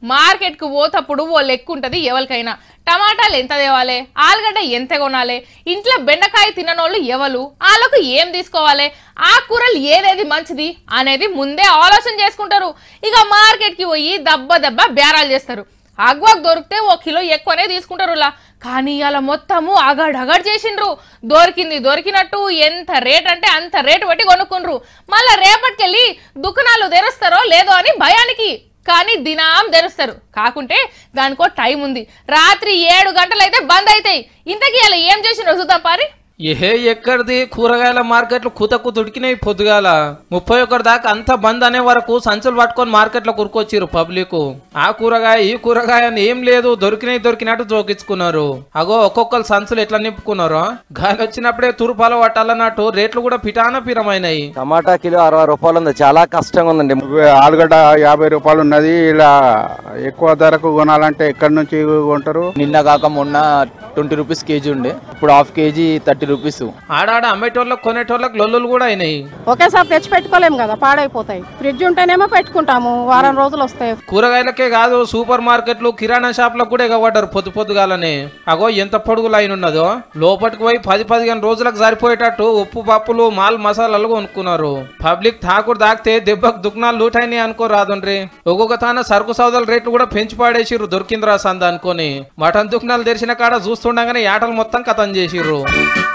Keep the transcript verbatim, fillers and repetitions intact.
Market కు పోతప్పుడు ఓ లెక్క ఉంటది ఎవరికైనా. టమాటాలు ఎంత తేవాలి, ఆలుగడ్డ ఎంత కొనాలి, ఇంట్లో బెండకాయ తిననోళ్ళు ఎవరు, వాళ్ళకు ఏం తీసుకోవాలి, ఆ కూరలు ఏదేది మంచిది అనేది ముందే ఆలోచన చేసుకుంటారు. ఇక మార్కెట్ కి పోయి దెబ్బ దెబ్బ బేరాలు చేస్తారు. అగ్వాకు దొరికితే ఓ కిలో ఎక్కువనే తీసుకుంటారు. కానీ అలా మొత్తము అగడ్ అగడ్ చేసిండ్రు. దొరికింది దొరికినట్టు ఎంత రేట్ అంటే అంత రేటు బట్టి కొనుక్కుండ్రు. మళ్ళా రేపటికెళ్ళి దుకాణాలు తెరుస్తారో లేదో అని భయానికి. కానీ దినాం తెరుస్తారు. కాకుంటే దానికో టైం ఉంది. రాత్రి ఏడు గంటలైతే బంద్ అవుతాయి. ఇంతకీ అలా ఏం చేసిండ్రో చూద్దాం పారి. ఏ ఎక్కడిది కూరగాయల మార్కెట్లు కుతకు తుడికినాయి. పొద్దుగాల ముప్పై ఒకటి దాకా అంత బంద్ అనే వరకు సంచులు పట్టుకొని మార్కెట్లో కురుకొచ్చిరు పబ్లిక్. ఆ కూరగాయ ఈ కూరగాయ అని ఏం లేదు, దొరికినాయి దొరికినట్టు జోకించుకున్నారు. అగో ఒక్కొక్కరు సంచులు ఎట్లా నింపుకున్నారో గాలి వచ్చినప్పుడే తూర్పాలు పట్టాలన్నట్టు రేట్లు కూడా పిటాన పిరమైనాయి. టమాటా కిలో అరవై రూపాయలు ఉంది, చాలా కష్టంగా ఉందండి. ఆలుగడ్డ యాభై రూపాయలు ఉన్నది. ఇలా ఎక్కువ ధరకు కొనాలంటే ఎక్కడి నుంచి కొంటారు? నిన్న కాక మొన్న ట్వంటీ రూపీస్ కేజీ ఉండే, ఇప్పుడు హాఫ్ కేజీ థర్టీ రూపీస్. ఆడాడ అమ్మేటోళ్ళకి కొనేటోళ్ళకి లొల్లులు కూడా అయినాయి. ఒకేసారి తెచ్చి పెట్టుకోలేము కదా, పాడైపోతాయి. ఫ్రిడ్జ్ ఉంటేనేమో పెట్టుకుంటాము, వారం రోజులు వస్తాయి. కూరగాయలకే కాదు సూపర్ మార్కెట్లు కిరాణా షాప్లకు కూడా ఎగబడ్డారు పొద్దు పొద్దుగాలనే. అగో ఎంత పొడుగు లైన్ ఉన్నదో. లోపలికి పోయి పది పదిహేను రోజులకు సరిపోయేటట్టు ఉప్పు పప్పులు మాల్ మసాలాలు కొనుక్కున్నారు. పబ్లిక్ తాకుడు తాకితే దెబ్బకు దుకాణాలు లూటైనాయి అనుకో రాదుండ్రి. ఒక్కొక్క తాన సరుకు సౌదాల రేట్లు కూడా పెంచి పాడేసిర్రు దొరికిందిరా సంద అనుకొని. మటన్ దుకాణాలు తెరిచిన కాడ చూస్తుండగానే యాటలు మొత్తం కథం చేసిర్రు.